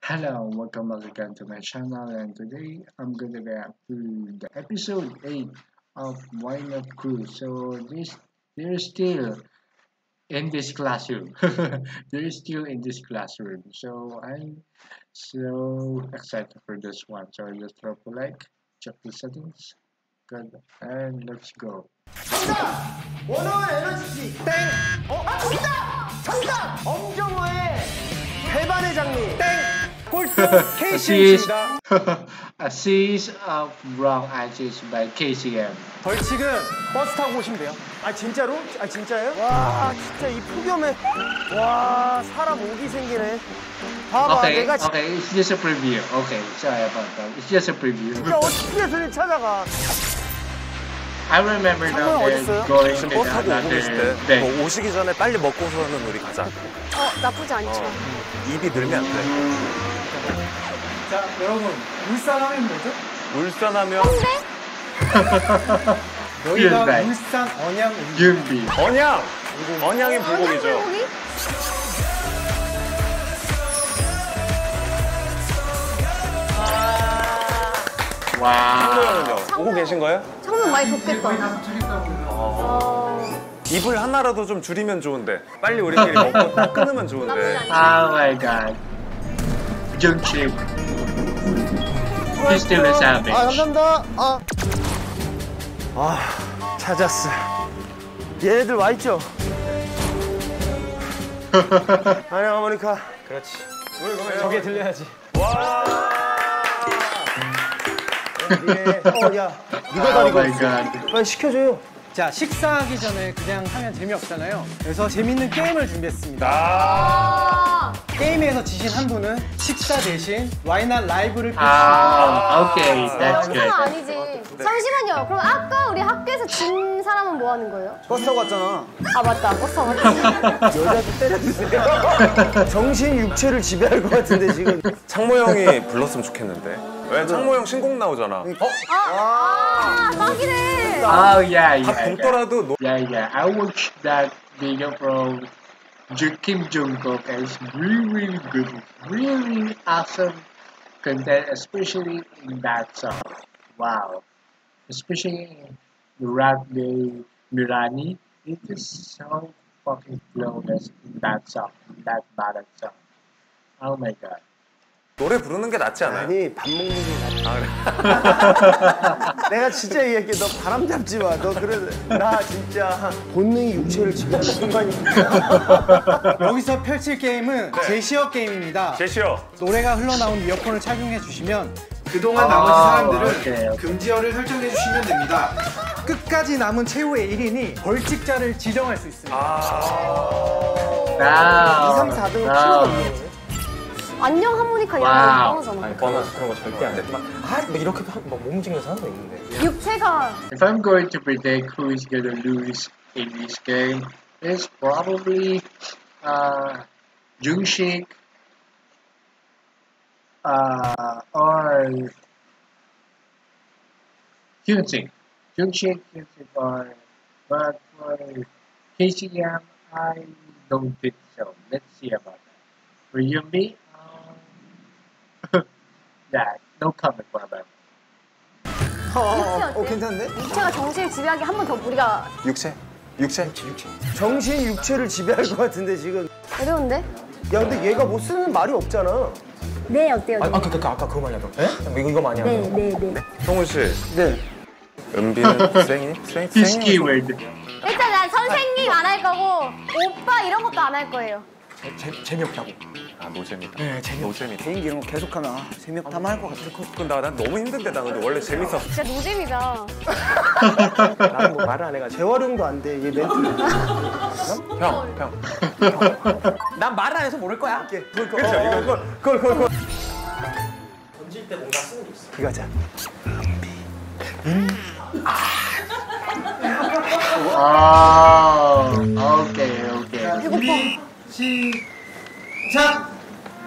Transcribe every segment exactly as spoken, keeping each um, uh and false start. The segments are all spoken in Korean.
Hello, welcome back again to my channel, and today I'm gonna react to the episode eight of Why Not Crew. So this they're still in this classroom. They're still in this classroom. So I'm so excited for this one. So just drop a like, check the settings, good, and let's go. 정답! 원어원 에너지씨 땡! 어? 아 정답! 정답! 엄정화의 배반의 장미 땡! 꼴등 케이씨엠입니다. A series of wrong answers by 케이씨엠. 벌칙은 버스 타고 오시면 돼요. 아 진짜로? 아 진짜예요? 와 진짜 이 폭염에 와 사람 오기 생기네. 봐봐 Okay, 내가 okay, it's just a preview. Okay, sorry about that. It's just a preview. 진짜 어떻게 손을 찾아가. I remember now they're going to 버스 타고 오고 계실 another 때 day. 뭐 오시기 전에 빨리 먹고서는 우리 가자. 어, 나쁘지 않죠. 어, 입이 늘면 안 돼. 자 여러분 울산 하면 뭐죠? 울산 하면 여기가 right. 울산 언양 윤비. 언양! 언양이 불고기죠. 불고기? 와. 창모는요? 오고 계신 거예요? 창문 많이 덥겠다. 입을 하나라도 좀 줄이면 좋은데 빨리 우리끼리 먹고 딱 끊으면 좋은데. Oh my god. Jungshik. He's still a savage. 아 감사합니다. 아, 아 찾았어. 얘네들 와 있죠? 안녕 모니카. 그렇지. 저게 들려야지. 와! 어, 야, 네가 Oh 다리가 my 없어. god. 빨리 시켜줘요. 자, 식사하기 전에 그냥 하면 재미없잖아요. 그래서 재밌는 게임을 준비했습니다. 아, 게임에서 지신 한 분은 식사 대신 와이낫 라이브를 펼치고 Ah, okay, that's good. 그건 아니지. 잠시만요. 그럼 아까 우리 학교에서 진 사람은 뭐 하는 거예요? 버스 타고 왔잖아. 아, 맞다. 버스 맞지. 여자도 때려주세요. 정신 육체를 지배할 것 같은데 지금. 창모 형이 불렀으면 좋겠는데. 왜 창모 형 신곡 나오잖아. 어? 아, 딱이네. Oh yeah, 다 yeah. yeah. 굶더라도 노... Yeah, yeah. I watched that video from Ju- Kim Jungkook, and it's really, really good. Really awesome content, especially in that song. Wow. Especially the rap day Mirani. It is so fucking flawless in that song, in that ballad song. Oh my god. 노래 부르는 게 낫지 않아요? 아니 밥 먹는 게 낫다. 아, 그래. 내가 진짜 얘기할게. 너 바람 잡지 마. 너 그래. 나 진짜 본능이 육체를 지배하는 순간이. 여기서 펼칠 게임은 제시어 게임입니다. 제시어. 노래가 흘러나온 이어폰을 착용해 주시면 아, 그동안 나머지 사람들은 오케이, 오케이. 금지어를 설정해 주시면 됩니다. 끝까지 남은 최후의 일 인이 벌칙자를 지정할 수 있습니다. Wow. 이, 삼, 사 등은 필요가 없네. 안녕 하모니카 와우. 이런 거 뻔하잖아. 번호 그런 거 절대 안 돼. 아, 뭐 이렇게 막 움직이는 사람도 있는데. 육체가 If I'm going to predict who is gonna lose in this game, it's probably uh, Jungshik uh, or Hyunsik. Jungshik, Hyunsik, or but for 케이씨엠, I don't think so. Let's see about that. For Yumbi, um, that no comment for about. 어, 어, 어때? 어, 괜찮은데? 육체가 정신을 지배하게 한 번 더 우리가 육체? 육체? 정신 육체를 지배할 것 같은데 지금. 어려운데? 야 근데 얘가 못 쓰는 말이 없잖아. 네, 어때요? 아, 그, 그, 그 아까 그거 말이야. 에? 이거 이거 많이 하는 네, 네, 네. 성훈 씨, 네. 은비는 쌩이? 쌩? His 쌩이? keyword. 일단 난 선생님 안 할 거고 오빠 이런 것도 안 할 거예요. 재, 재미없다고. 아, 노잼이다. 네, 재미없. 노잼이다. 개인기 이런 거 계속하면 아, 재미없다만 할 것 같아. 그건 나, 난 너무 힘든데 나 근데 원래 재밌어. 진짜 노잼이다. 나는 뭐 말을 안 해가. 재활용도 안 돼. 얘 멘트. 형, 형. 난 말을 안 해서 모를 거야. 그걸 그쵸, 이거, 이거. 그걸 그걸 그걸. 던질 때 뭔가 쓰는 게 있어. 이거 하자. Oh, okay, okay. 배고파. 시작!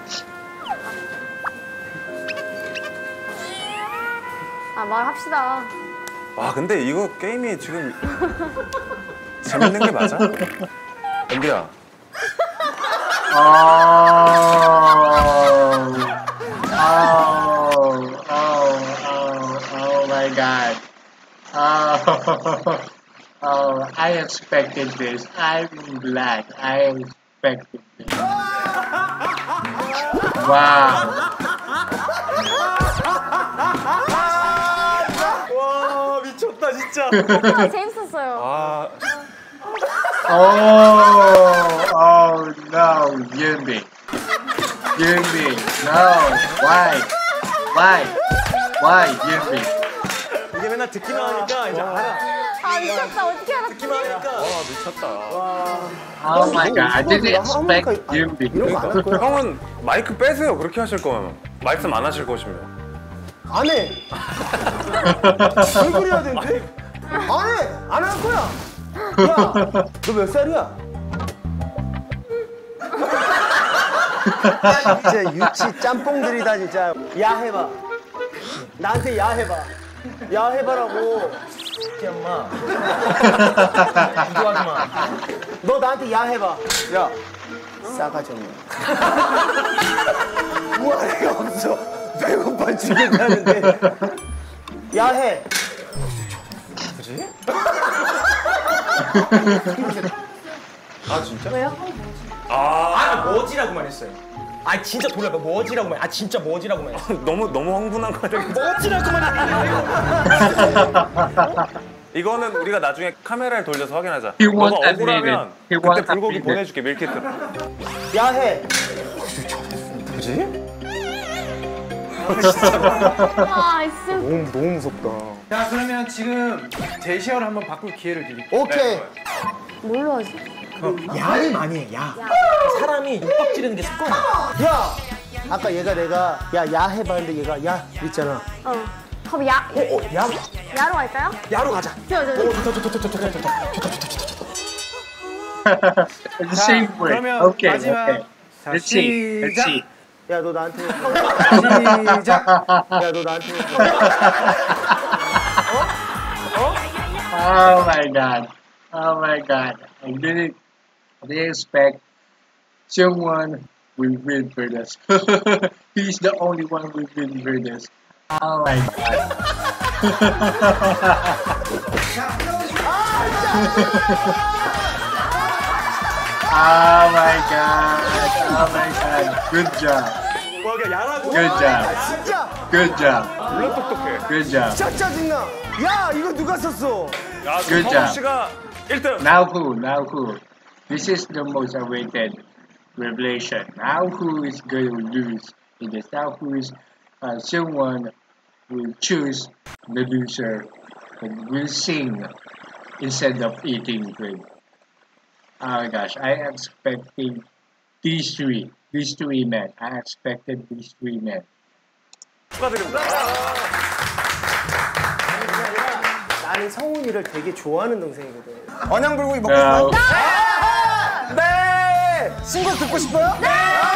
아, 말합시다. 와, 근데 이거 게임이 지금 재밌는 게 맞아? 은비야. Oh. Oh, I expected this. I'm glad. I expected this. Wow. 와 미쳤다 진짜. 아, 재밌었어요. 아, Oh, oh no, Yumi. Yumi, no. Why? Why? Why, Yumi? 이게 맨날 듣기만 하니까 이제 알아. 아, 미쳤다. 어떻게 알았지? 듣기만 하니까. 와 미쳤다. Oh my god, I didn't expect Yumi. 그러니까 형은 마이크 빼세요. 그렇게 하실 거면 말씀 안 하실 것이면. 안 해. 왜 그래야 되는데? 안 해. 안 할 거야. 야, 너 몇 살이야? 진짜 유치 짬뽕들이다 진짜. 야 해봐. 나한테 야 해봐. 야 해봐라고. 이 엄마. 기도하지 마. 너 나한테 야 해봐. 야. 싸가지 없네. 우아래가 없어. 배고파 죽겠다는데. 야 해. 그지? 아 진짜? 왜요? 아 뭐지라고만 했어요. 아 진짜 돌려봐 뭐지라고만. 아 진짜 뭐지라고만 했어. 너무 너무 흥분한 거 같아요. 뭐지라고만 했어. 이거는 우리가 나중에 카메라를 돌려서 확인하자. He 너가 won't admit 억울하면 it. He 그때 won't 불고기 admit it. 보내줄게 밀키트. 야 해. 그지? 아, 진짜. 너무 너무 무섭다. 자, 그러면 지금 제시어를 한번 바꿀 기회를 드릴게요. 오케이. 뭘로 하지? 야를 많이 해. 야. 사람이 육박 지르는 게 습관이야. 야. 아까 얘가 내가 야 야 해봤는데 얘가 야 있잖아. 어. 그럼 야, 어, 어, 야. 야로 갈까요? 야로 가자. 저, 저, 저. 오, 좋다, 좋다, 좋다, 좋다, 좋다, 좋다, 좋다, 좋다. The same way. 그러면 Okay, 마지막. okay. 자, Let's see. Let's 시작. see. 야, 너 나한테. 시작. 야, 너 나한테. Oh my god. Oh my god. I didn't, I didn't expect someone will win for this. He's the only one who will win for this. Oh my god. Oh my god. Oh my god. Good job. 와, 그냥 야라고. Good job. 진짜. Good job. 물론 똑똑해. Good job. 진짜 짜증나. 야, 이거 누가 썼어? 야, Good 성우 job. 씨가 일 등. Now who? Now who? This is the most awaited revelation. Now who is going to lose in this? Now who is uh, someone will choose the loser and will sing instead of eating food. Oh my gosh, I expected these three, these three men. I expected these three men. 축하드립니다. 나는 성훈이를 되게 좋아하는 동생이거든. 언양불고기 먹고 No. 싶어요? 네! 신곡 듣고 싶어요? 네!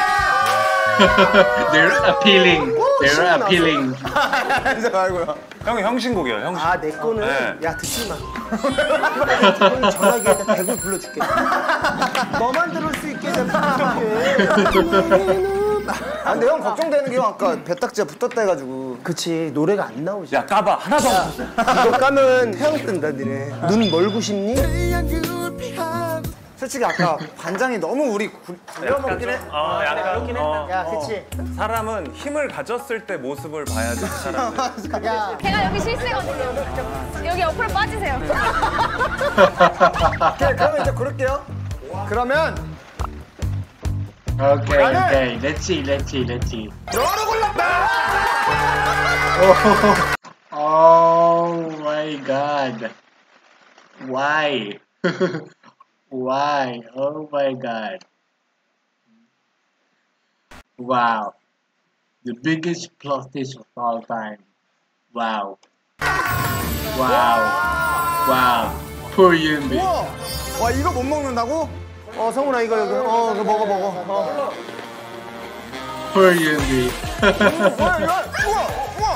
They're appealing. They're appealing. 말고요. 형이 형신곡이에요, 형신. 아, 내 거는 네. 야 듣지 마. 이거는 전화기에다 대구 불러줄게. 너만 들을 수 있게 내가 불러줄게. 아, 근데 형 걱정되는 게 형 아까 배딱지가 붙었다 해가지고. 그치, 노래가 안 나오지. 야, 까봐. 하나도 안 이거 까면 태양 뜬다, 니네. 눈 멀고 싶니? 솔직히 아까 반장이 너무 우리 굴려먹긴 해. 어, 약간. 어, 야, 그치. 사람은 힘을 가졌을 때 모습을 봐야지, 사람은. 야, 제가 여기 실세거든요. 여기 옆으로 빠지세요. 오케이, 그러면 이제 고를게요. 그러면 Okay, okay. Let's see, let's see, let's see. 너를 골랐다! Oh, oh my god. Why? Why? Oh my god. Wow. The biggest plot twist of all time. Wow. Wow. Wow. Poor Yunbi. 우와! 와, 이거 못 먹는다고? 어, 성훈아, 이거, 이거. 어, 이거 먹어, 먹어. 어. Poor Yunbi. 뭐야, 이거? 우와! 우와!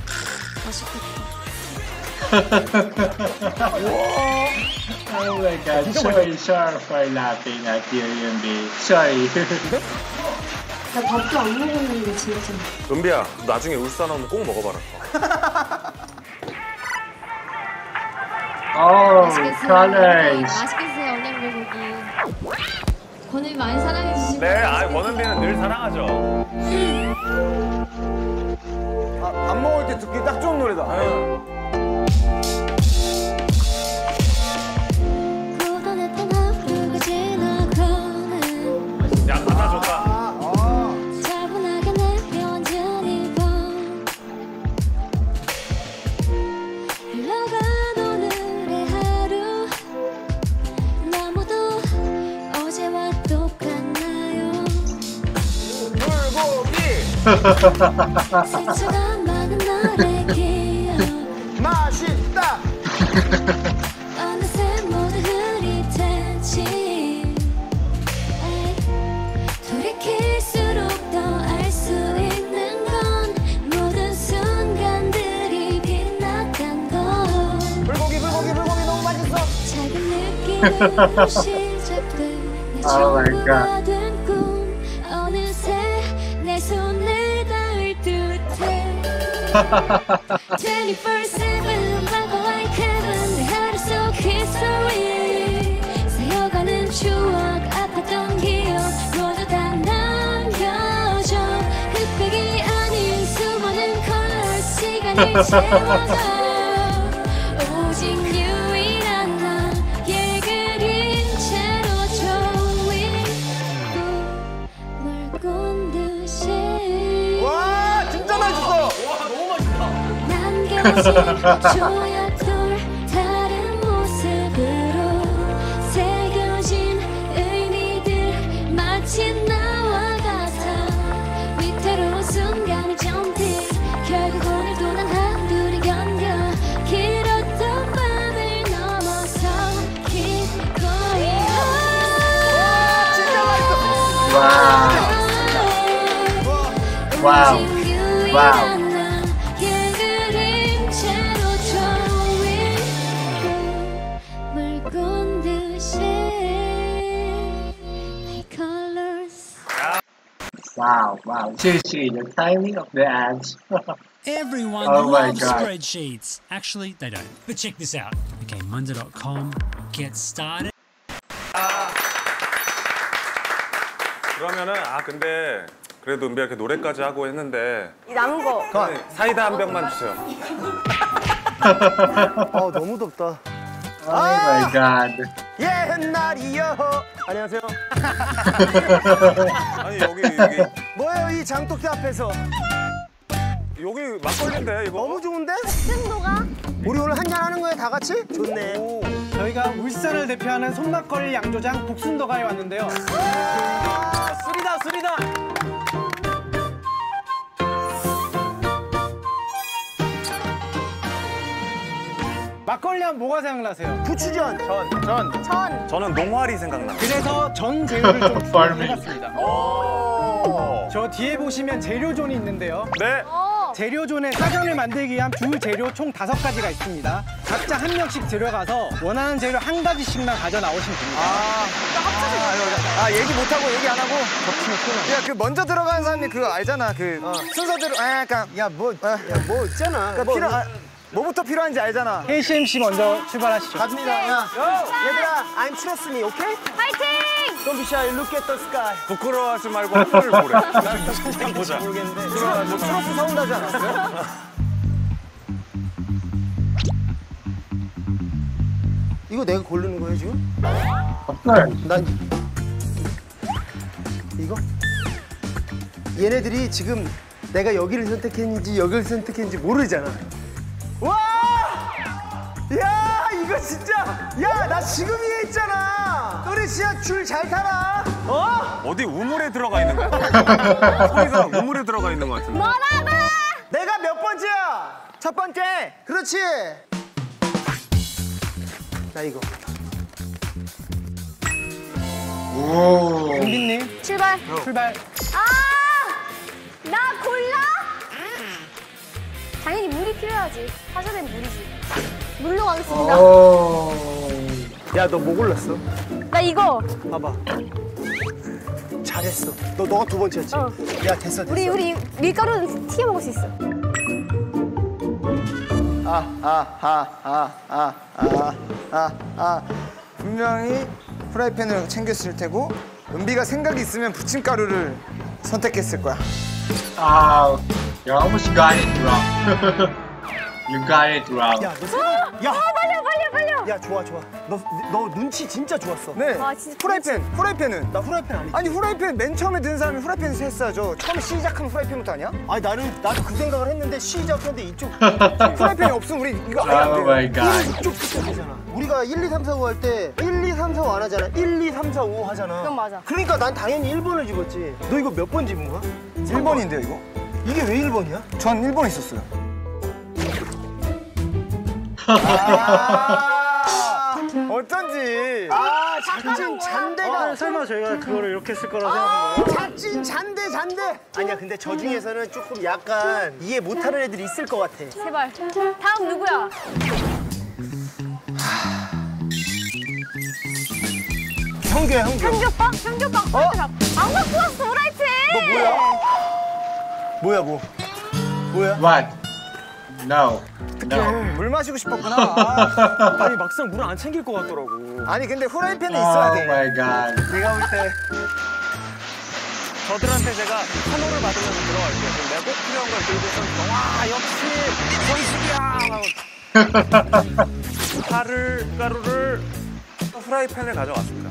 Oh my god. Sorry, sorry for laughing at you, Yunbi. Sorry. 나 밥도 안 먹었는데 진짜. 은비야, 나중에 울산 오면 꼭 먹어봐라. Oh, 맛있게 드세요. colors. 맛있게 드세요, 언양불고기. 권을 많이 사랑해 주시고. 네, 아, 권은비는 늘 사랑하죠. 아, 밥 먹을 때 듣기 딱 좋은 노래다. 고단했던 하루가 지나가는 야, 가사 좋다. 차분하게 내려앉은 이밤 흘러간 오늘의 하루 너무도 어제와 똑같나요 불고기 상처가 많은 나의 기억 맛있다. 어느새 모두 흐릿해진 돌이킬수록 더 알 수 있는 건 모든 순간들이 빛났단 걸 불고기 불고기 불고기 너무 맛있어. 작은 느낌으로 시작된 내 Oh my God. 친구가 된 꿈 어느새 내 손을 닿을 듯해 twenty-four seven black and white heaven 내 하루 속 history 새어가는 추억 아팠던 기억 모두 다 남겨줘 흑백이 아닌 수많은 컬러 시간을 채워줘 오직 유일한 나의 그림체로 조인 꿈을 꾼 듯이 와 진짜 맛있어. 남겨진 조약돌 다른 모습으로 새겨진 의미들 마치 나와 같아 위태로운 순간을 점프 결국 오늘도 난 한둘이 견뎌 길었던 밤을 넘어서 기꺼이 진짜 맛있어. Wow. Wow. Wow. Wow, wow. Seriously, the timing of the ads. Everyone Oh my loves God. spreadsheets. Actually, they don't. But check this out. Okay, Monday dot com, get started. 그러면은 아 근데 그래도 은비야 이렇게 노래까지 하고 했는데 이 남은 거 사이다 한 병만 주세요. 아 너무 덥다. Oh my God. 옛날이요. 안녕하세요. 아니 여기 여기 뭐예요 이 장독대 앞에서? 여기 막걸리인데 이거. 너무 좋은데? 승도가 우리 오늘 한잔 하는 거예요 다 같이? 좋네. 저희가 울산을 대표하는 손막걸리 양조장 복순도가에 왔는데요. 술이다 술이다. 막걸리 하면 뭐가 생각나세요? 부추전. 전. 전. 전 저는 농활이 생각나. 그래서 전 재료를 좀 Farming. 준비해봤습니다. 오. 저 뒤에 보시면 재료존이 있는데요. 네. 어. 재료존에 사전을 만들기 위한 주 재료 총 다섯 가지가 있습니다. 각자 한 명씩 들어가서 원하는 재료 한 가지씩만 가져 나오시면 됩니다. 아, 아 얘기 못 하고 얘기 안 하고 겹치면 큰일 나. 야 그 먼저 들어가는 사람이 그거 알잖아. 그 순서대로. 아 약간 야뭐 야 뭐 있잖아. 그러니까 필요 아, 뭐부터 필요한지 알잖아. 케이씨엠씨 먼저 출발하시죠. 갑니다. 야 얘들아 I'm trust me, okay? 파이팅! Don't be shy. Look at the sky. 부끄러워하지 말고 하늘을 보래. 그냥 보자. 모르겠는데. 뭐 트러스 사온다지 않았어요? 이거 내가 고르는 거예요 지금? Of course. 난 이거? 얘네들이 지금 내가 여기를 선택했는지 여기를 선택했는지 모르잖아. 와! 야 이거 진짜! 야 나 지금 위에 있잖아. 우리 진짜 줄 잘 타라. 어? 어디 우물에 들어가 있는 거야? 소리가 우물에 들어가 있는 것 같은데. 뭐라고? 내가 몇 번째야? 첫 번째. 그렇지. 나 이거. Whoa. 은빈님 출발. 출발. 아! 나 골라? 당연히 물이 필요하지. 사전엔 물이지. 물로 가겠습니다. Oh. 야 너 뭐 골랐어? 나 이거. 봐봐. 잘했어. 너 너가 두 번째였지? 어. 야 됐어 됐어. 우리 우리 밀가루는 튀겨 먹을 수 있어. 아아아아아아아아 분명히 프라이팬을 챙겼을 테고 은비가 생각이 있으면 부침가루를 선택했을 거야. Oh, you almost got it wrong. You got it wrong. 야, 너 생각... 야, 빨려 빨려 빨려. 야, 좋아, 좋아. 너, 너 눈치 진짜 좋았어. 네. 아, 진짜 프라이팬, 프라이팬은? 나 후라이팬 아니지? 아니 후라이팬 맨 처음에 든 사람이 후라이팬에서 했어야죠. 처음 시작한 후라이팬부터 아니야? 아니, 나는, 나도 그 생각을 했는데 시작했는데 이쪽. 후라이팬이 없으면 우리 이거 아예 안 Oh 돼요. my god. 이쪽 되잖아. 우리가 일, 이, 삼, 사, 오 할 때 일, 이, 삼, 사, 오 안 하잖아. 일, 이, 삼, 사, 오 하잖아. 그건 맞아. 그러니까 난 당연히 일 번을 집었지. 너 이거 몇 번 집은 거야? 일 번인데요 이거? 이게 왜 일 번이야? 전 일 번 있었어요. 아, 어쩐지. 아 작진 잔대가. 설마 저희가 그거를 이렇게 쓸 거라고 생각한 거야? 작진 잔대 잔대. 아니야, 근데 저 중에서는 조금 약간 이해 못하는 애들이 있을 것 같아. 제발. 다음 누구야? 형규야, 형규. 현규 오빠? 현규 오빠. 어? 안 갖고 왔어 후라이팬. 너 뭐야? 뭐야 뭐? 뭐야? What? No. No. 물 마시고 싶었구나. 아. 아니 막상 물을 안 챙길 것 같더라고. 아니 근데 후라이팬은 있어야 Oh 돼. my god. 내가 볼 때 저들한테 제가 환호를 받으면서 들어갈게요. 그럼 내가 꼭 필요한 걸 들고서 와 역시 선수야 하고 파를 가루를 프라이팬에 가져왔습니다.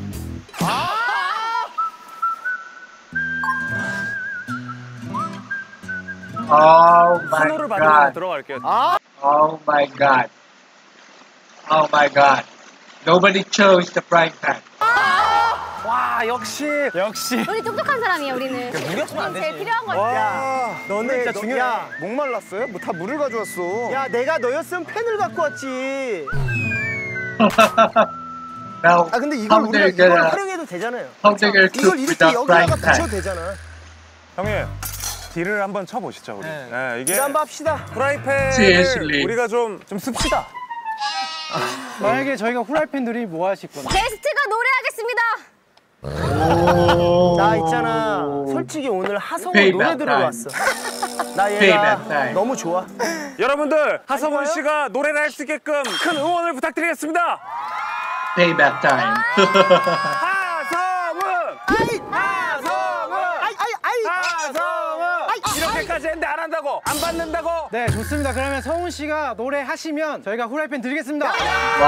Oh my 환호를 받으면서 god. 들어갈게요. Oh my god. Oh my god. Nobody chose the frying pan. 와 역시 역시. 우리 똑똑한 사람이야 우리는. 무렸으면 안 우린 제일 되지. 필요한 거 있어. 와 너네 진짜 너- 중요해. 야, 목 말랐어요? 뭐 다 물을 가져왔어. 야 내가 너였으면 펜을 갖고 왔지. Now, 아 근데 이걸 how 우리가 they 이걸 gonna, 활용해도 되잖아요. how they gonna 이걸 cook 이렇게 without 여기다가 frying 붙여도 pan? 되잖아. 형님, 딜을 한번 쳐보시죠 우리. 네. 네, 이게 일 한번 합시다. 프라이팬을 Seriously. 우리가 좀 좀 씁시다. 만약에 저희가 후라이팬들이 뭐 하실 건데? 게스트가 노래하겠습니다. 나 있잖아. 솔직히 오늘 하성우 Payback 노래 들으러 time. 왔어. 나 Payback 얘가 time. 너무 좋아. 여러분들 하성원 아닌가요? 씨가 노래를 할 수 있게끔 큰 응원을 부탁드리겠습니다. Payback time. 하성운, 하성운, 아이 아이 아이. 하성운. 이렇게까지 했는데 안 한다고, 안 받는다고. 네 좋습니다. 그러면 성훈 씨가 노래 하시면 저희가 후라이팬 드리겠습니다. Wow.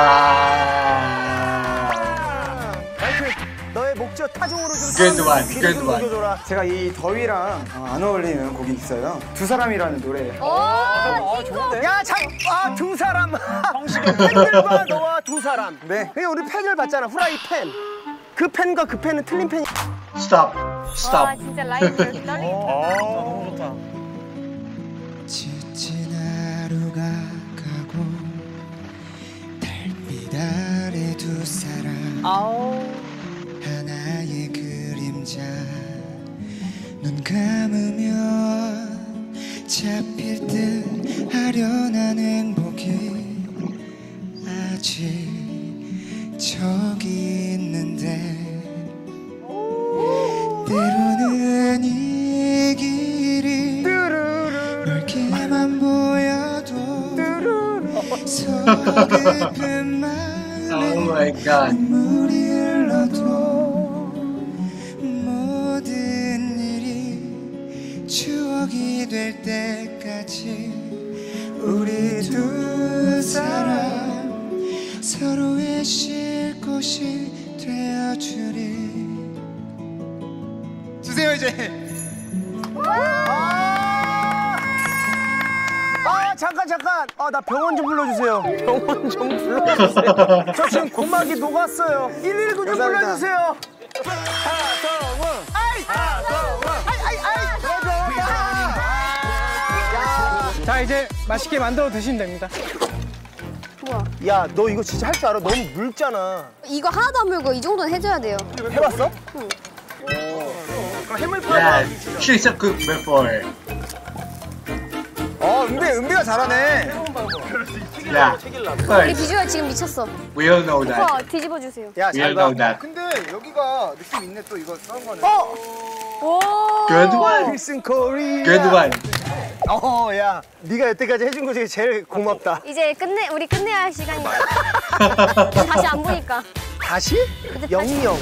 마이크 너의 목젖 타종으로 좀 Good one, 귀를 좀 good one. 녹여줘라. 제가 이 더위랑 어, 안 어울리는 곡이 있어요. 두 사람이라는 노래. 오, 친구. 야, 참, 아, 두 사람. 팬들과 너와 두 사람. 네. 그냥 우리 팬을 봤잖아, 후라이팬. 그 팬과 그 팬은 틀린 팬이. Stop. 와 Stop. 진짜 라이브 떨린다. 너무 좋다. 지친 하루가 가고 달빛 아래 두 사람 아우. 하나의 그림자 눈 감으면 잡힐 듯 아련한 행복이 아직 저기 있는데 때로는 이 길이 넓게만 보여도 서로 깊은 Oh 마음에 my god. 눈물이 흘러도 모든 일이 추억이 될 때까지 우리 두 사람 서로의 쉴 곳이 되어주리. 주세요 이제. 아, 잠깐, 잠깐. 아, 나 병원 좀 불러주세요. 병원 좀 불러주세요. 저 지금 고막이 녹았어요. 일일구 좀 감사합니다. 불러주세요. 하성운, 아이! 하성운. 아이, 아이, 아이! 자, 이제 맛있게 만들어 드시면 됩니다. 뭐야? 야, 너 이거 진짜 할 줄 알아? 너무 묽잖아. 이거 하나도 안 물고 이 정도는 해줘야 돼요. 해봤어? 응. 그럼 해물 Yeah, 파야. she's a cook before. 어, 은비, 은비가 잘하네. Yeah. 우리 First, 비주얼 지금 미쳤어. we all know that. 오빠 뒤집어 주세요. 야, We 잘 all 봐. know that. 근데 여기가 느낌 있네 또 이거 썬 거는. 어! 오. Good one. 필승 코리아. Good one. 어, 야, 네가 여태까지 해준 거 중에 제일 고맙다. 이제 끝내 우리 끝내야 할 시간이다. 다시 안 보니까. 다시? 영영.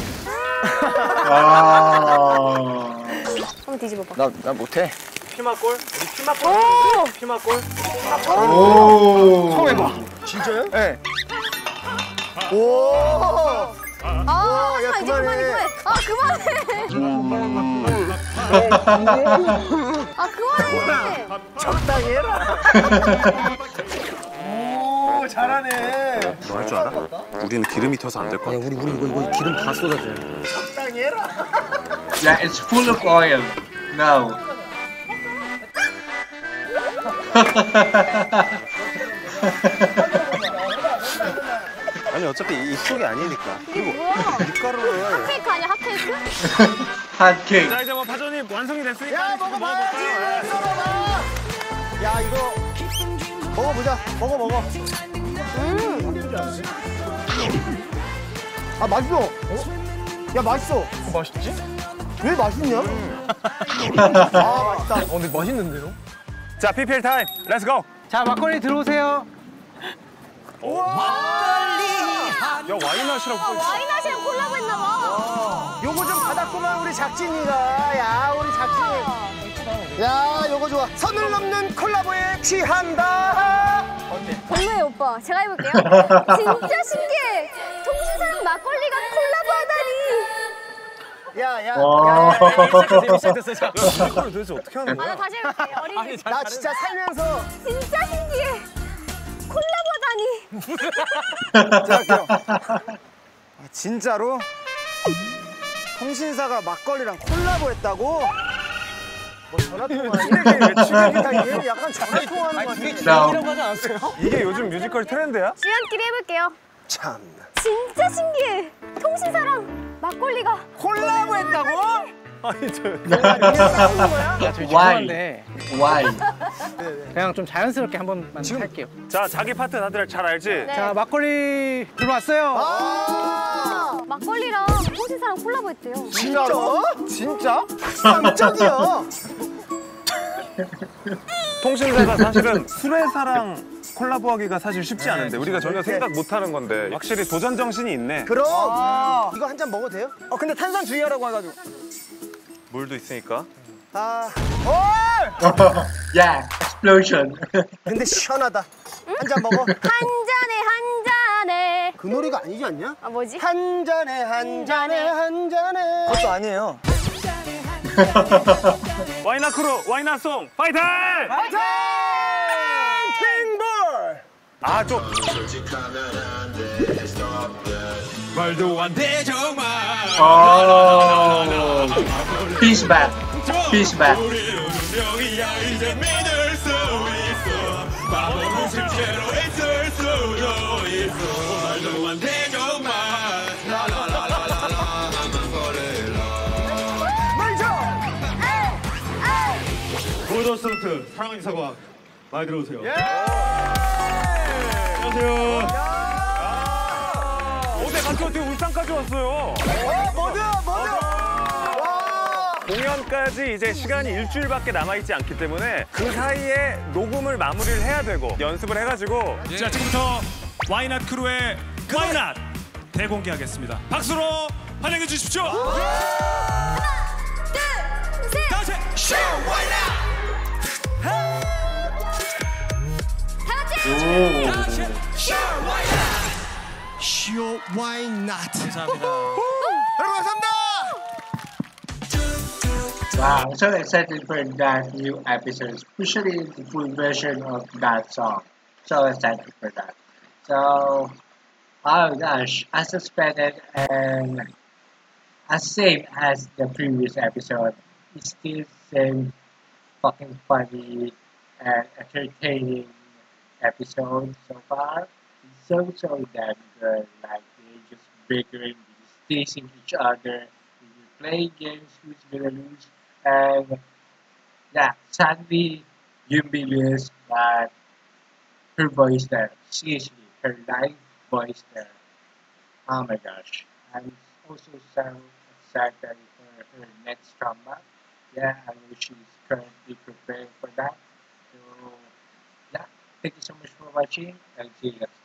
아. 한번 뒤집어봐. 나, 나 못해. 피마골? 우리 피마골? 오! 피마골? 오. 처음 해봐. 진짜요? 네. 오. 아, 야, 잠깐, 이제 그만해, 그만해. 그만해. 아, 그만해. 아, 그만해. 적당히 해라. 오, 잘하네. 너 할 줄 알아? 우리는 기름이 튀어서 안 될 것 같아. 우리, 우리 이거, 이거 기름 다 쏟아져. 적당히 해라. Yeah, it's full of oil. No. 아니 어차피 이쪽이 아니니까. 이게 뭐야? 밀가루를. 핫케이크 아니야, 핫케이크? Hot cake. 자 이제 뭐 파전이 완성이 됐으니까. 야, 먹어봐야지. 썰어봐. 야, 이거 먹어보자. 먹어, 먹어. 음. 아, 맛있어. 야, 맛있어. 맛있지? 왜 맛있냐? 아, 맛있다. 어, 근데 맛있는데요? 자 피피엘 타임. 렛츠 고. 자, 막걸리 들어오세요. 야 와인 하시라고. 아, 와인하시랑 콜라보 했나봐. 요거 좀 받았구만, 우리 작진이가. 야, 우리 작진이. 야, 요거 좋아. 선을 넘는 콜라보에 취한다. 어때? 별로예요, 오빠. 제가 해볼게요. 진짜 신기해. 통신사랑 막걸리가 콜라보하다니. 야, 야, 와. 야, 야, 야, 시작됐어. 자, 밀가루 도대체 어떻게 하는 아, 거야? 나 다시 해볼게요. 어린이. 나 진짜 살면서 진짜 신기해. 콜라보다니. 제가 할게요. 아, 진짜로? 통신사가 막걸리랑 콜라보했다고? 뭐 전화 통화 이게 왜 취객이다 이게 약간 전화 통화하는 거 같아. No. 이게 요즘 뮤지컬 트렌드야? 주연끼리 해볼게요. 참. 진짜 신기해. 통신사랑 막걸리가 콜라보했다고? 아니 저. Why? Why? 그냥 좀 자연스럽게 한 번만 할게요. 자 자기 파트 다들 잘 알지? 네. 자, 막걸리 들어왔어요. 아, 막걸리랑 통신사랑 콜라보했대요. 진짜로? 진짜? 깜짝이야. 통신사가 사실은 술회사랑 콜라보하기가 사실 쉽지 않은데 우리가 전혀 생각 못하는 건데 확실히 도전 정신이 있네. 그럼 이거 한 잔 먹어도 돼요? 어 근데 탄산 주의하라고 해가지고. 물도 있으니까. 아, 오! Yeah, explosion. 근데 시원하다. 한 잔 먹어. 한 잔에 한 잔에. 그 노래가 아니지 않냐? 아, 뭐지? 한 잔에 한 잔에 한 잔에. 그것도 아니에요. 와이나크루 와이나송 파이팅! 파이팅! 핑볼! 아 좀. 말도 안 돼 정말. Oh. Peace back. Peace back. 우리는 운명이야 이제 믿을 수 있어. 바보는 실제로 있을 수도 있어. 말도 안 돼 정말. 보더스턴트 사랑의 사과 많이 들어오세요. 예! 안녕하세요. 어제 같이 어떻게 울산까지 왔어요? 어, 뭐야, 뭐야? 와! 공연까지 이제 시간이 일주일밖에 남아있지 않기 때문에 그 사이에 녹음을 마무리를 해야 되고 연습을 해가지고 자, 지금부터 와이낫 크루의 와이낫 대공개하겠습니다. 박수로 환영해 주십시오. 하나, 둘, 셋. 다 같이 쇼 와이낫. 다 같이. 다 같이 쇼 와이낫. Show why not? 감사합니다. 여러분 감사합니다. Wow, I'm so excited for that new episode, especially the full version of that song. So excited for that. So, oh gosh, as expected and as same as the previous episode, it's still same fucking funny and entertaining episode so far. It's so so damn good. Like they're just bickering, just teasing each other, they're playing games, who's gonna lose. And yeah, sadly, Yumbi lose, but her voice there, seriously, her live voice there. Oh my gosh, I'm also so excited for her next comeback. Yeah, I know she's currently preparing for that. Thank you so much for watching and see you next time.